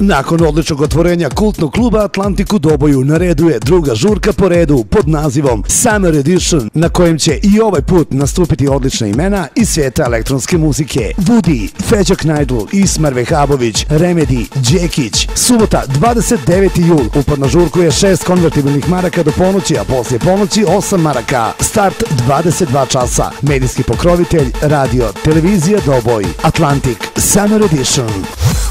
Nakon odličnog otvorenja kultnog kluba Atlantik u Doboju na redu je druga žurka po redu pod nazivom Summer Edition, na kojem će i ovaj put nastupiti odlična imena iz svijeta elektronske muzike. Woody, Feđa Knajdl, Ismar Vehabović, Remedy, Džekić. Subota 29. jul, upad na žurku je 6 konvertibilnih maraka do ponoći, a poslije ponoći 8 maraka. Start 22 časa. Medijski pokrovitelj Radio Televizija Doboj. Atlantik Summer Edition.